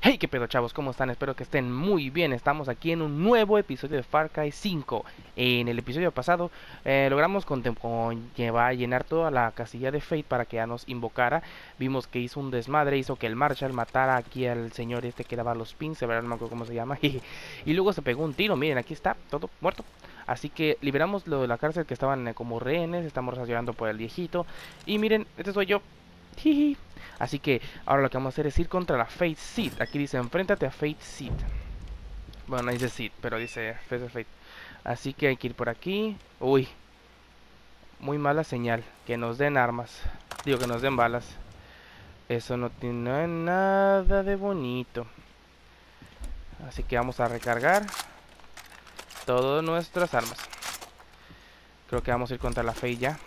Hey, qué pedo, chavos, ¿cómo están? Espero que estén muy bien. Estamos aquí en un nuevo episodio de Far Cry 5. En el episodio pasado logramos llenar toda la casilla de Fate para que ya nos invocara. Vimos que hizo un desmadre, hizo que el Marshall matara aquí al señor este que daba los pins, de verdad no me acuerdo cómo se llama. Y luego se pegó un tiro, miren, aquí está, todo muerto. Así que liberamos lo de la cárcel que estaban como rehenes, estamos llorando por el viejito. Y miren, este soy yo. Jiji. Así que ahora lo que vamos a hacer es ir contra la Fate Seed. Aquí dice enfréntate a Fate Seed. Bueno, no dice Seed, pero dice Fate. Así que hay que ir por aquí. Uy, muy mala señal. Que nos den armas. Digo, que nos den balas. Eso no tiene nada de bonito. Así que vamos a recargar todas nuestras armas. Creo que vamos a ir contra la Fate ya.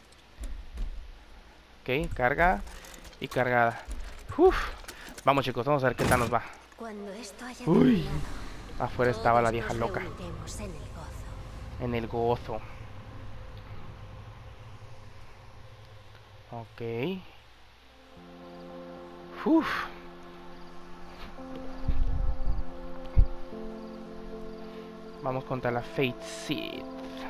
Ok, carga y cargada. Uf. Vamos, chicos, vamos a ver qué tal nos va. Uy, afuera estaba la vieja loca. En el gozo. Ok. Uf. Vamos contra la Fate Seed.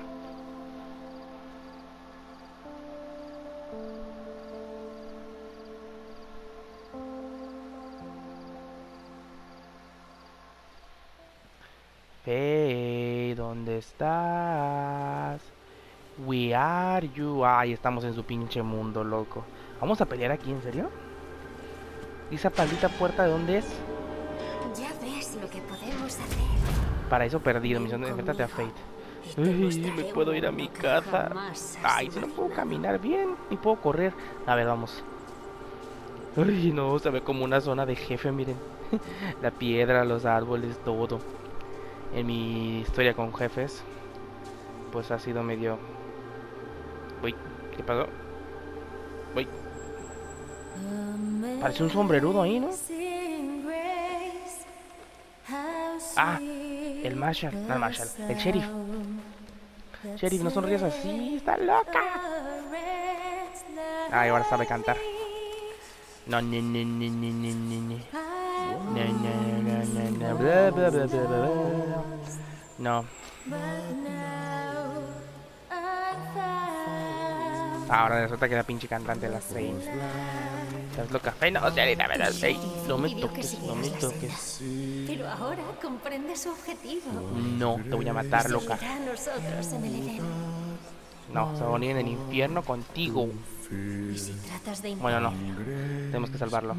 Hey, ¿dónde estás? We are you. Ay, estamos en su pinche mundo, loco. ¿Vamos a pelear aquí, en serio? ¿Y esa maldita puerta de dónde es? Ya ves lo que podemos hacer. Paraíso perdido, misión de enfrentate a Fate. Uy, me puedo ir a mi casa. Ay, si no puedo caminar bien, ni puedo correr. A ver, vamos. Uy, no, se ve como una zona de jefe, miren. La piedra, los árboles, todo. En mi historia con jefes, pues ha sido medio... Uy, ¿qué pasó? Uy. Parece un sombrerudo ahí, ¿no? Ah, el Marshall, no el Marshall, el sheriff. Sheriff, no sonríes así, está loca. Ay, ahora sabe cantar. No, no, no, no, no, no, no. No, no, no, no, no, bla, bla, bla, bla, bla. No. Ahora resulta que la pinche cantante de las seis. ¿Estás loca? ¡Ay, no, señorita, verdad! ¡Ey! No me toques, no me toques. Pero ahora comprende su objetivo. No, te voy a matar, loca. Se unirá a nosotros en el Edén. No, se va a unir en el infierno contigo. Y si tratas de Bueno, no. Tenemos que salvarlo.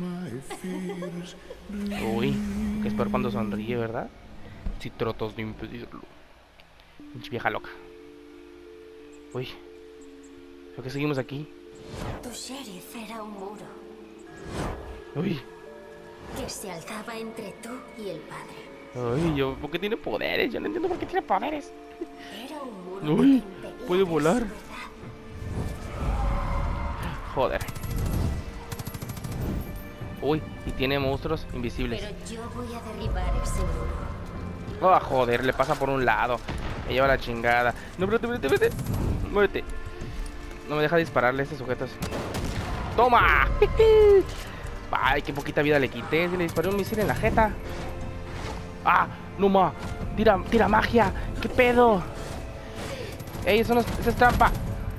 Uy, que es peor cuando sonríe, ¿verdad? Si tratas de impedirlo. Pinche vieja loca. Uy. ¿Por qué seguimos aquí? Tu sheriff era un muro Uy. que se alzaba entre tú y el padre. Uy, ¿por qué tiene poderes? Yo no entiendo por qué tiene poderes. Era un muro Uy, que te impedía puede ver volar. su verdad. Joder. Uy, y tiene monstruos invisibles. Pero yo voy a derribar ese muro. Oh, joder, le pasa por un lado. Me lleva la chingada. No, espérate. Muérete. No me deja dispararle a este sujeto. ¡Toma! Ay, qué poquita vida le quité. Se le disparé un misil en la jeta. ¡Ah! ¡No ma! ¡Tira magia! ¿Qué pedo? ¡Ey, eso es trampa!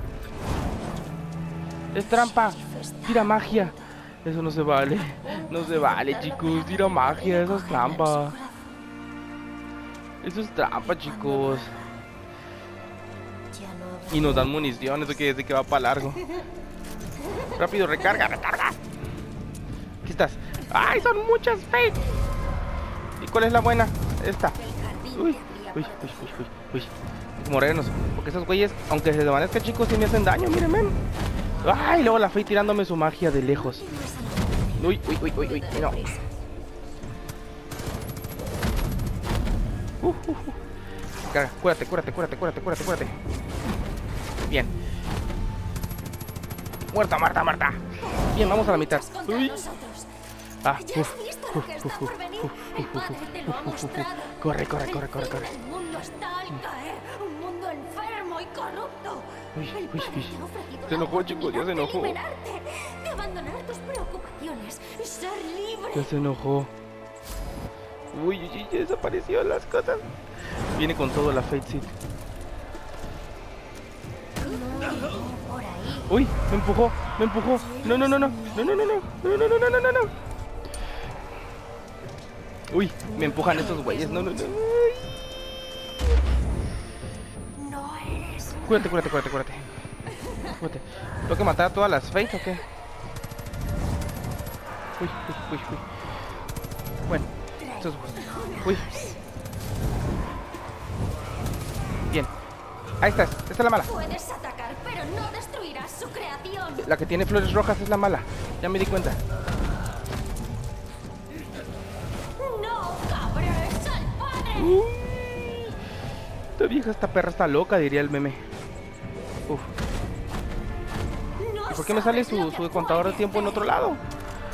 ¡Es trampa! ¡Tira magia! Eso no se vale. No se vale, chicos. Tira magia. Eso es trampa. Eso es trampa, chicos. Y nos dan munición. Eso quiere decir que va para largo. Rápido, recarga. Aquí estás. ¡Ay, son muchas Fate! ¿Y cuál es la buena? Esta. Uy. Hay que morirnos. Porque esos güeyes, aunque se desvanezcan, chicos, sí me hacen daño. Mírenme. ¡Ay! Luego la Fate tirándome su magia de lejos. Uy. No. Carga, cúrate. Bien. Muerta. Bien, vamos a la mitad. Uy. Ah, corre. El mundo está al caer. Un mundo enfermo y corrupto. Uy. Se enojó, chicos, ya se enojó. De abandonar tus preocupaciones y ser libre. Ya se enojó. Uy, uy, uy, desapareció las cosas. Viene con todo la Fate Seed. Por ahí. Uy, me empujó, me empujó. No, no, no, no. No, no, no, no. No, no, no, no, no, no, no. Uy, me empujan estos güeyes. No, no, no. No eres. Cúrate, cúrate, cúrate, cúrate. Cúrate. ¿Tengo que matar a todas las Fates o qué? Uy, uy, uy, uy. Bueno, estos... Uy. Bien. Ahí estás. Esta es la mala. Puedes atacar, pero no destruirás su creación. La que tiene flores rojas es la mala. Ya me di cuenta. No cabres al padre. Uy. Esta vieja, esta perra está loca, diría el meme. Uf. No ¿Y por qué me sale sabes lo su que contador de puedes tiempo en otro hacer. lado?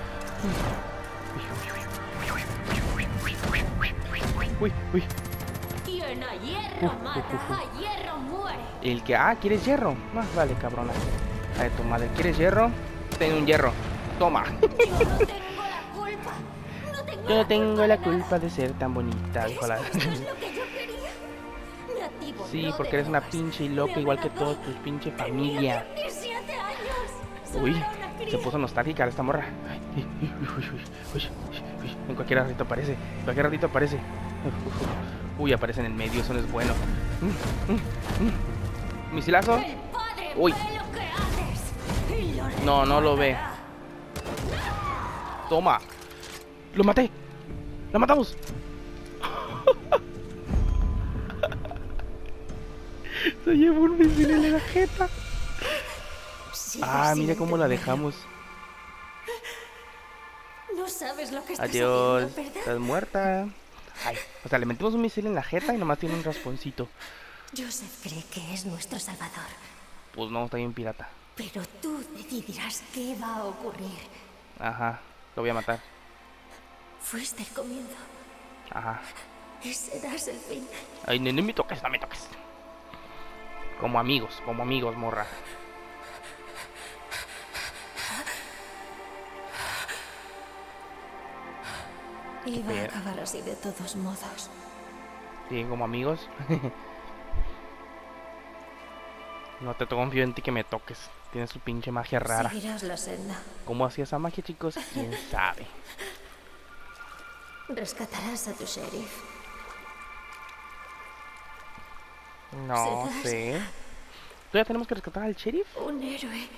Uy, uy. Quien a hierro mata, a hierro muere. El que... Ah, ¿quieres hierro? Más vale, cabrona. Ay, tu madre, ¿quieres hierro? Ten un hierro. Toma. Yo no tengo la culpa. Yo no tengo la de culpa nada. de ser tan bonita, ¿Crees dijo la... que esto es lo que yo quería? Nativo, Sí, no porque de eres una drogas. pinche loca Me igual que amenazó. toda tu pinche Tenía familia. 17 años. Solo Uy, era una cría. se puso nostálgica esta morra. Ay, uy, uy, uy, uy, uy, uy. En cualquier ratito aparece. En cualquier ratito aparece. Uy, aparece en el medio, eso no es bueno. Misilazo. El padre Uy. ve lo que haces y lo No, no lo ve. recordará. Toma. Lo maté. ¡La matamos! Se llevó un misil en la jeta. Sigue Ah, sin mira cómo la entenderlo. dejamos. No sabes lo que estás Adiós. haciendo, ¿verdad? Estás muerta. Ay, o sea, le metimos un misil en la jeta y nomás tiene un rasponcito. Joseph cree que es nuestro salvador, Pues no, está bien pirata. pero tú decidirás qué va a ocurrir. Ajá, lo voy a matar. Fuiste el comienzo Ajá. y serás el fin. Ay, no, no me toques, no me toques. Como amigos, morra. Iba Bien. a acabar así de todos modos. Sí, como amigos. No te confío en ti que me toques. Tienes tu pinche magia rara. Seguirás la senda. ¿Cómo hacía esa magia, chicos? ¿Quién sabe? Rescatarás a tu sheriff. No Serás sé. ¿Todavía tenemos que rescatar al sheriff? un héroe.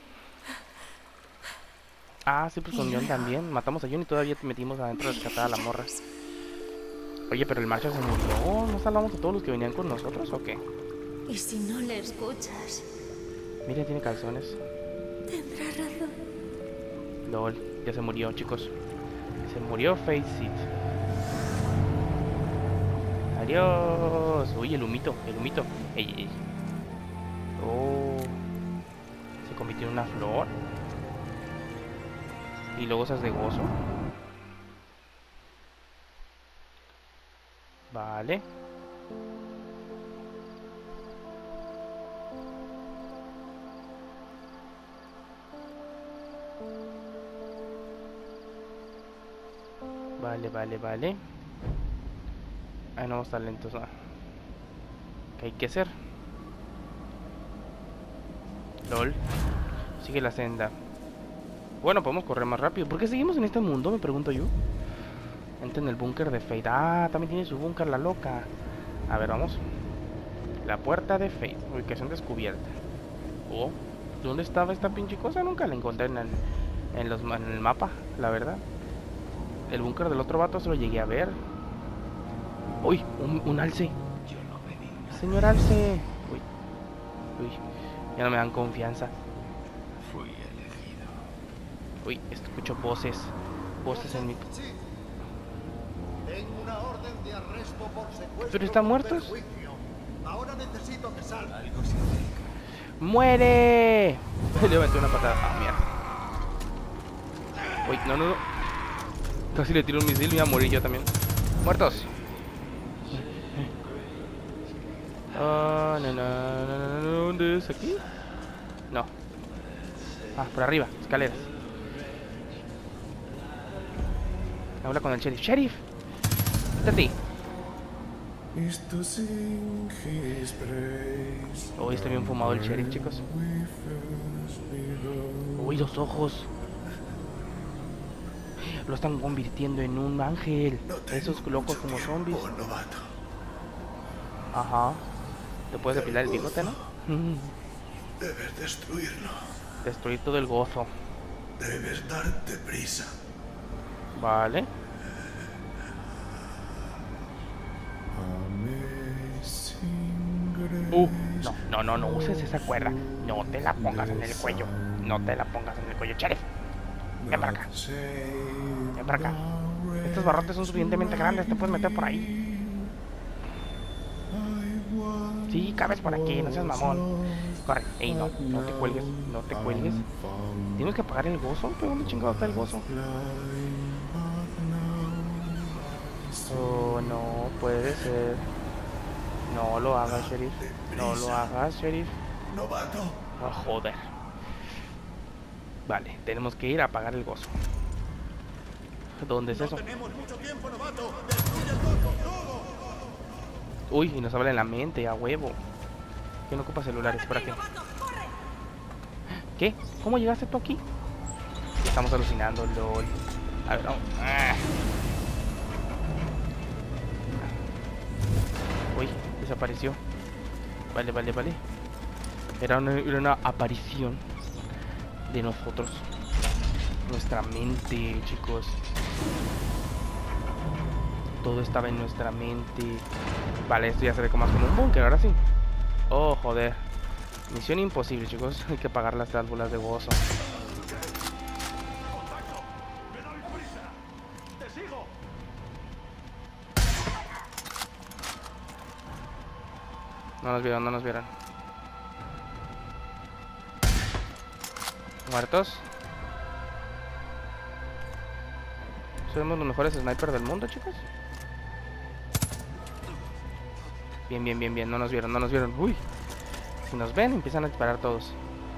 Ah, sí, pues con Y John luego- también. Matamos a John y todavía te metimos adentro a rescatar a la morra. Oye, pero el Marshall se murió. ¿No salvamos a todos los que venían con nosotros o qué? Y si no le escuchas, Mira, tiene calzones. tendrá razón. LOL, ya se murió, chicos. Se murió Face It. Adiós. Uy, el humito, el humito. Ey, ey. Oh. Se convirtió en una flor. Y luego se hace de gozo. Vale. Vale, vale, vale. Ay, no vamos a estar lentos, ¿no? ¿Qué hay que hacer? LOL. Sigue la senda. Bueno, podemos correr más rápido. ¿Por qué seguimos en este mundo? Me pregunto yo. Entra en el búnker de Fate. Ah, también tiene su búnker la loca. A ver, vamos. La puerta de Fate. Ubicación descubierta. Oh, ¿dónde estaba esta pinche cosa? Nunca la encontré en el mapa, la verdad. El búnker del otro vato se lo llegué a ver. Uy, un alce. Señor alce. Uy, uy, ya no me dan confianza. Fui elegido. Uy, escucho voces. Voces en mi... Tengo una orden de arresto por secuestro. ¿Pero están con muertos? perjuicio. Ahora necesito que salga. Algo se acerca. ¡Muere! Le aventé una patada. Ah, mierda. Uy, no, no, no. Casi le tiro un misil y iba a morir yo también. ¡Muertos! Ah, no, no, no, no, no, ¿dónde es? ¿Aquí? No. Ah, por arriba, escaleras. Habla con el sheriff. ¡Sheriff! Tati. Is to sing his praise. Uy, está bien fumado el sheriff, chicos. We first behold. Uy, los ojos. Lo están convirtiendo en un ángel. No tengo Esos locos mucho como tiempo, zombies. novato. Ajá. Te puedes depilar el bigote, ¿no? Debes destruirlo. Destruir todo el gozo. Debes darte prisa. Vale. Amazing grace. No uses esa cuerda. No te la pongas en el cuello. No te la pongas en el cuello, sheriff. Ven para acá. Ven para acá. Estos barrotes son suficientemente grandes. Te puedes meter por ahí. Sí, cabes por aquí. No seas mamón. Corre. Ey, no te cuelgues. No te cuelgues. Tienes que apagar el gozo. ¿Pero dónde chingado está el gozo? Oh, no puede ser. No lo hagas, sheriff. No lo hagas, sheriff. Novato. Oh, joder. Vale, tenemos que ir a apagar el gozo. ¿Dónde es eso? Tenemos mucho tiempo, novato. Destruye el gozo, todo. Uy, y nos habla en la mente, a huevo. ¿Quién ocupa celulares por aquí? ¿Qué? ¿Cómo llegaste tú aquí? Estamos alucinando, lol. A ver, vamos. Uy, desapareció. Vale. Era una aparición de nosotros. Nuestra mente, chicos. Todo estaba en nuestra mente. Vale, esto ya se ve como más como un búnker, ahora sí. Oh, joder. Misión imposible, chicos. Hay que apagar las válvulas de gozo. No nos vieron. Muertos. Somos los mejores snipers del mundo, chicos. Bien. No nos vieron. Uy. Si nos ven, empiezan a disparar todos.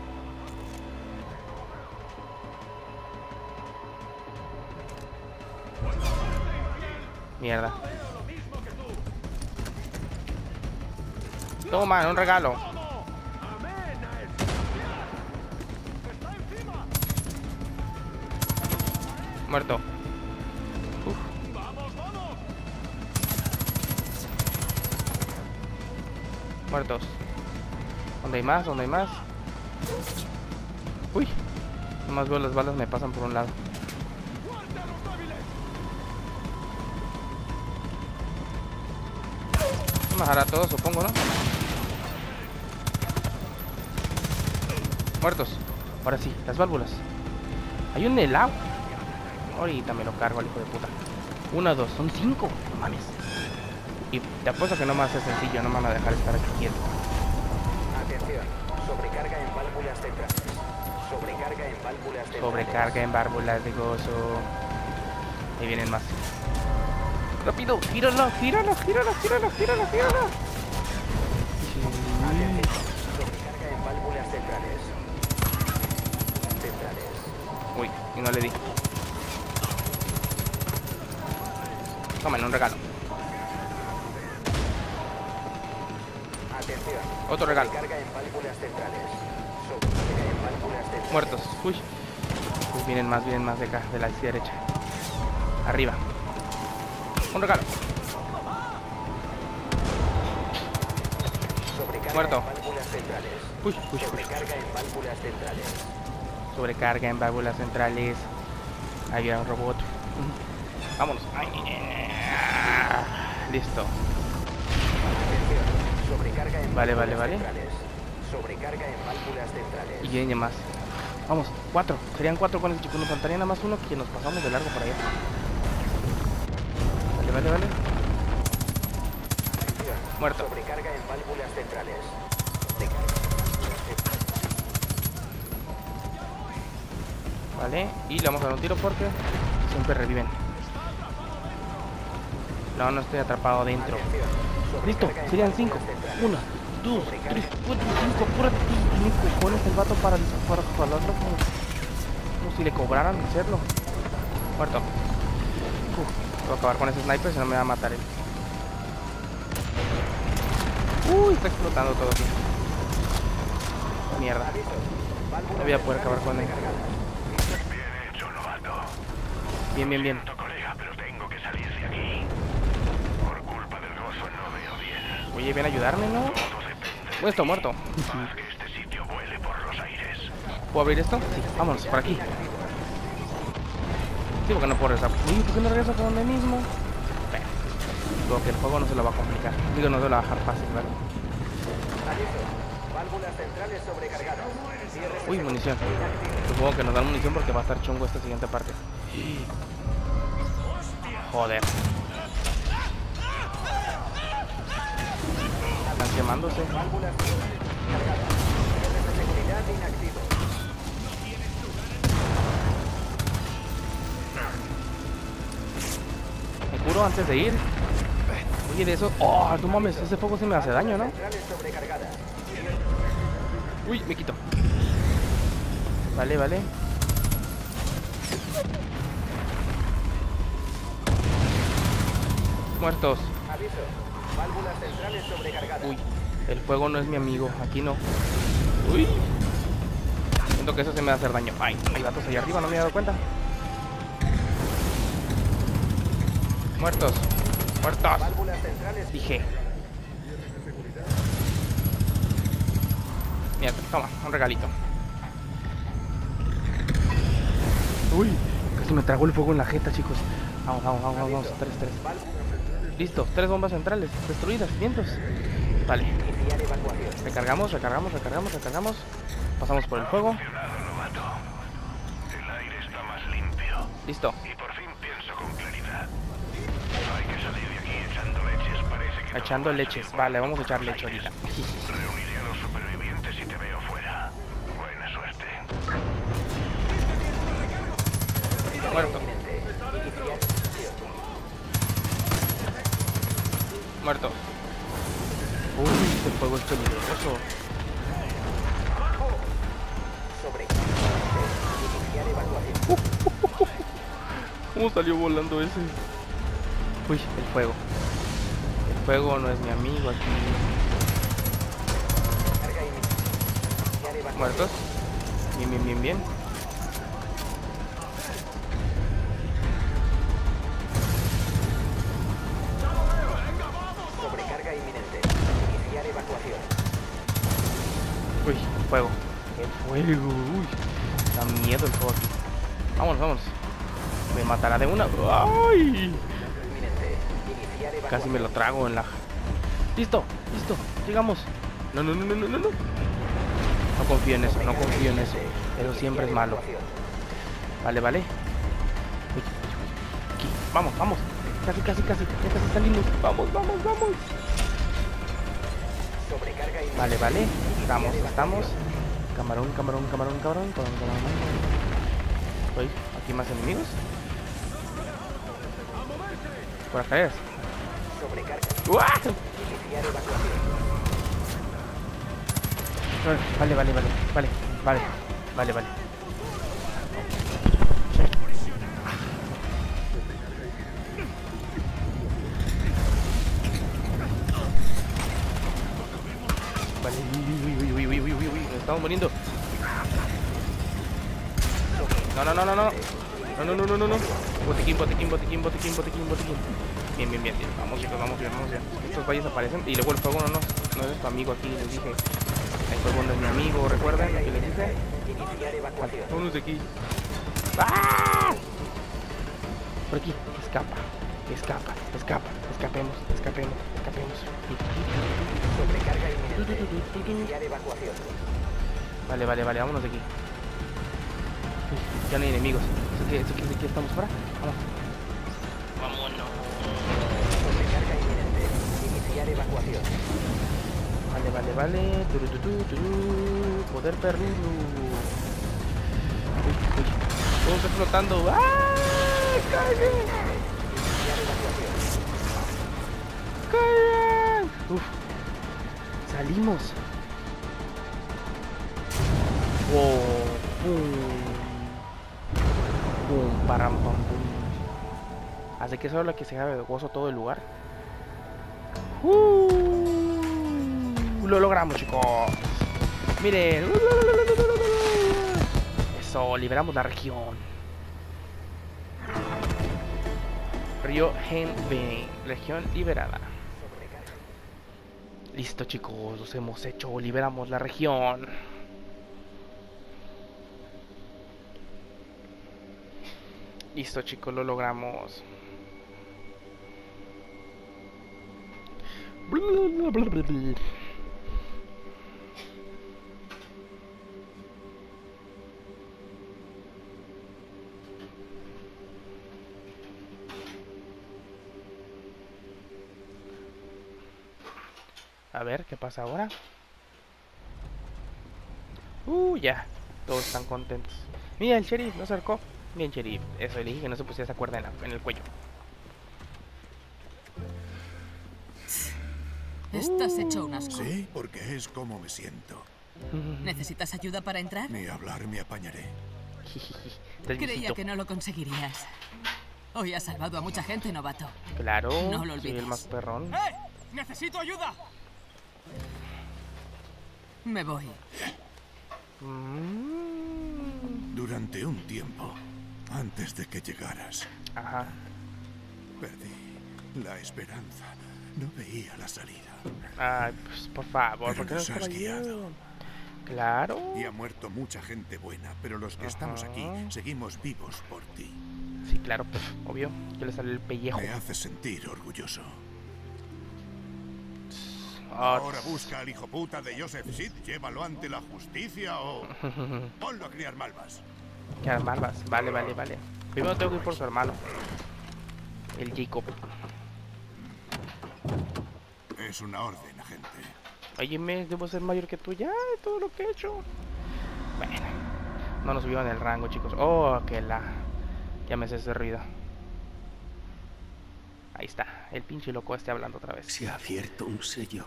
Mierda. Toma, un regalo. Muerto. Uf. Muertos. ¿Dónde hay más? Uy. Nomás veo las balas me pasan por un lado. Matará a todos, supongo, ¿no? Muertos. Ahora sí, las válvulas. Hay un helado. Ahorita me lo cargo al hijo de puta. 1, 2, son 5. No mames. Y te apuesto que no más es sencillo. No me van a dejar estar aquí quieto. Atención, sobrecarga en válvulas centrales. Sobrecarga en válvulas de gozo. Ahí vienen más. Rápido, gíralo. Atención, sobrecarga en válvulas centrales. Uy, y no le di. Tomen un regalo. Atención. Otro regalo. Sobrecarga en válvulas centrales. Muertos. Uy. Pues vienen más de acá, de la derecha. Arriba. Un regalo. Sobrecarga Muerto. en válvulas centrales. Uy. Sobrecarga en válvulas centrales. Sobrecarga en válvulas centrales. Ahí viene un robot. Vámonos. Listo. Atención, sobrecarga en Vale. centrales. Sobrecarga en válvulas centrales. Y viene más. Vamos, 4. Serían 4 con el chico. Nos faltaría nada más uno que nos pasamos de largo por allá. Vale. Atención, Muerto. sobrecarga en válvulas centrales. Vale. Y le vamos a dar un tiro porque siempre reviven. No estoy atrapado dentro. Atención, Listo, sobrecarga en serían 5. válvulas centrales. 1, 2, 3, 4, 5. Apúrate. Tiene cojones el vato para jalarlo como si le cobraran hacerlo. Muerto. Voy a acabar con ese sniper, si no me va a matar él. Uy, está explotando todo aquí. Mierda. No voy a poder acabar con él. Bien hecho, novato. Bien, bien, bien. Colega, pero tengo que salir de aquí. Por culpa del gozo no veo bien. Oye, ven a ayudarme, ¿no? Todo depende Bueno, está muerto. Haz que este sitio vuele por los aires. ¿Puedo abrir esto? Sí, vámonos, por aquí. Sí, porque no puedo regresar. Uy, ¿por qué no regreso por donde mismo? Creo que el juego no se lo va a complicar. Digo, no se lo va a dejar fácil, ¿verdad? Aviso. Válvulas centrales sobrecargadas. Cierre Uy, munición. Supongo que nos dan munición porque va a estar chungo esta siguiente parte. Joder. Están quemándose. válvulas cargadas. Cierre de seguridad inactivo. Me curo antes de ir. Oye, de eso... Oh, no mames, ese fuego sí me hace daño, ¿no? Centrales sobrecargadas. Uy, me quito. Vale, vale. Muertos. Aviso. Válvulas centrales sobrecargadas. Uy, el fuego no es mi amigo. Aquí no. Uy. Siento que eso se me va a hacer daño. Ay, hay gatos allá arriba, no me he dado cuenta. Muertos. Muertos. Válvulas centrales. Dije. Mira, toma, un regalito. Uy, casi me tragó el fuego en la jeta, chicos. Vamos, vamos, vamos, vamos, vamos. 3. Listo, 3 bombas centrales destruidas, vientos. Vale. Iniciar evacuación. Recargamos, recargamos, recargamos, recargamos. Pasamos por el fuego. Funcionado, novato. El aire está más limpio. Listo. Y por fin pienso con claridad. Hay que salir de aquí echando leches. Parece que Echando leches. Vale, vamos a echar leche ahorita. reuniré a los supervivientes y te veo fuera. Buena suerte. Muerto. Muerto. Uy, este fuego es peligroso. Iniciar evacuación. ¿Cómo salió volando ese? Uy, el fuego. El fuego no es mi amigo aquí. Carga iniciar evacuación. ¿Muertos? Bien, bien, bien, bien. Sobrecarga inminente. Iniciar evacuación. Uy, el fuego. El fuego. Uy, da miedo el fuego aquí. Vámonos, vámonos. Me matará de una. ¡Ay! Inminente. Iniciar evacuación. Casi me lo trago en la... Listo, listo. Llegamos. No, no, no, no, no, no. No confío en eso, no confío en eso. Eso siempre es malo. Vale, vale. Uy, aquí, vamos, vamos. Casi, casi, casi. Ya casi salimos. Vamos, vamos, vamos. Sobrecarga inminente. Vale, vale. Estamos, estamos. Camarón, camarón, camarón, camarón, camarón, camarón. Uy, aquí más enemigos. Por acá es. Sobrecarga. ¡Uah! Iniciar evacuación. Vale, vale, vale, vale, vale, vale, vale. Vale, uy, nos estamos muriendo. No, no, no, no, no. No, no, no, no, no, no. Botiquín, botiquín, botiquín, botiquín, botiquín, botiquín. Bien, bien, bien, bien. Vamos, chicos, vamos bien, vamos bien. Estos valles aparecen y luego el fuego no es tu amigo aquí, les dije. El fuego no es mi amigo, recuerden lo que les dije. Iniciar evacuación. Vámonos de aquí. ¡Ah! Por aquí, escapa, escapa, escapa, escapemos, escapemos, escapemos. Sobrecarga inminente. Iniciar evacuación. Vale, vale, vale, vámonos de aquí. Uy, ya no hay enemigos. Así que estamos fuera. Vamos. Vámonos. Sobrecarga inminente. Iniciar evacuación. Vale, vale, vale. Turú. Poder perdido. Uy, uy. Todo está flotando. ¡Ah! ¡Caigan! Iniciar evacuación. ¡Caigan! Uf. Salimos. Wow. Pum. Pum, param, pam, pum. Así que eso es lo que se haga de gozo todo el lugar. Lo logramos, chicos. Miren. Eso, liberamos la región. Río Henbei, región liberada. Listo, chicos, los hemos hecho. Liberamos la región. Listo, chicos, lo logramos. A ver, ¿qué pasa ahora? Ya. Todos están contentos. Mira, el sheriff nos acercó. Bien, sheriff. Eso, le dije que no se pusiera esa cuerda en el cuello. Estás hecho un asco. Sí, porque es como me siento. ¿Necesitas ayuda para entrar? Ni hablar me apañaré. Creía que no lo conseguirías. Hoy has salvado a mucha gente, novato. Claro, No lo soy olvides. el más perrón. ¡Necesito ayuda! Me voy. Durante un tiempo, antes de que llegaras, Ajá. perdí la esperanza. No veía la salida. Ay, pues por favor, Pero ¿por qué no nos has estaba guiado. yo? Claro. Y ha muerto mucha gente buena, pero los que estamos aquí seguimos vivos por ti. Sí, claro, pues, obvio. Que le sale el pellejo. Me hace sentir orgulloso. Ah, Ahora busca al hijo puta de Joseph Seed, llévalo ante la justicia o ponlo a criar malvas. que las malvas. Vale. Primero tengo que ir por su hermano. El Jacob. Es una orden, agente. Oye, debo ser mayor que tú ya de todo lo que he hecho. Bueno, no nos subieron el rango, chicos. Oh, que la... Ya me hace ese ruido. Ahí está, el pinche loco este hablando otra vez. Se ha abierto un sello.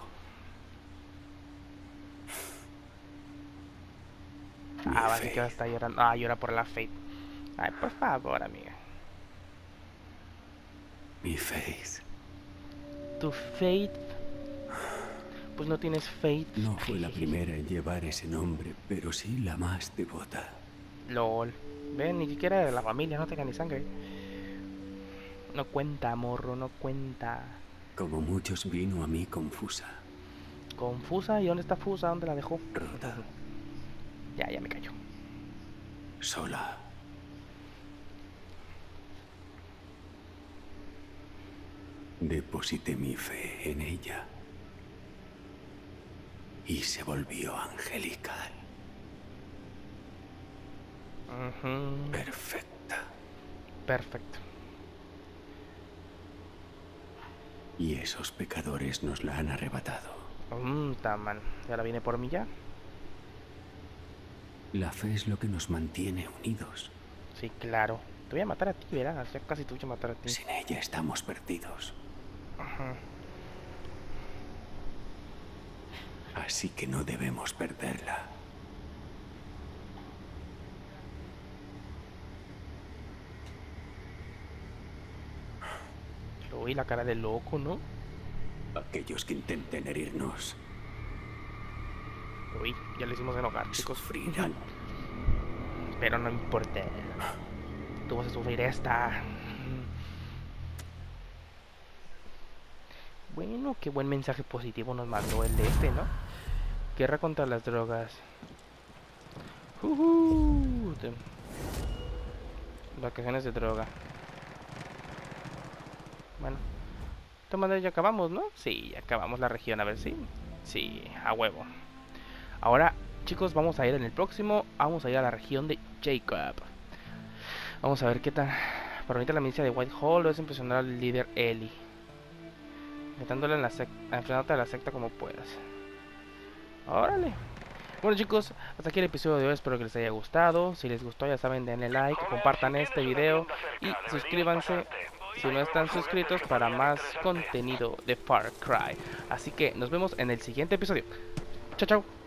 Ah, vale, que está llorando. Ah, llora por la Fate. Ay, por favor, amiga. Mi Faith. Tu Fate. Pues no tienes Fate. No fue la primera en llevar ese nombre, pero sí la más devota. LOL. Ven, ni siquiera de la familia, no tenga ni sangre. No cuenta, morro, no cuenta. Como muchos vino a mí confusa. ¿Confusa? ¿Y dónde está Fusa? ¿Dónde la dejó? Rota. Ya me cayó. Sola. Deposité mi fe en ella. Y se volvió angelical. Perfecta. Perfecto. Y esos pecadores nos la han arrebatado. Taman. ¿Y ahora viene por mí ya? La fe es lo que nos mantiene unidos. Sí, claro. Te voy a matar a ti, verás. Ya casi te voy a matar a ti. Sin ella estamos perdidos. Así que no debemos perderla. Uy, la cara de loco, ¿no? Aquellos que intenten herirnos Uy, ya le hicimos enojar, chicos. sufrirán. Pero no importa. Tú vas a sufrir esta. Bueno, qué buen mensaje positivo nos mandó el de este, ¿no? Guerra contra las drogas. Vacaciones de droga. Bueno, de todas maneras ya acabamos, ¿no? Sí, ya acabamos la región, a ver si. Sí, a huevo. Ahora, chicos, vamos a ir en el próximo. Vamos a ir a la región de Jacob. Vamos a ver qué tal. Para ahorita la milicia de Whitehall es impresionar al líder Ellie. Enfrentándote a la secta como puedas. Órale. Bueno, chicos, hasta aquí el episodio de hoy. Espero que les haya gustado. Si les gustó, ya saben, denle like, compartan este video y suscríbanse si no están suscritos para más contenido de Far Cry. Así que nos vemos en el siguiente episodio. Chao, chao.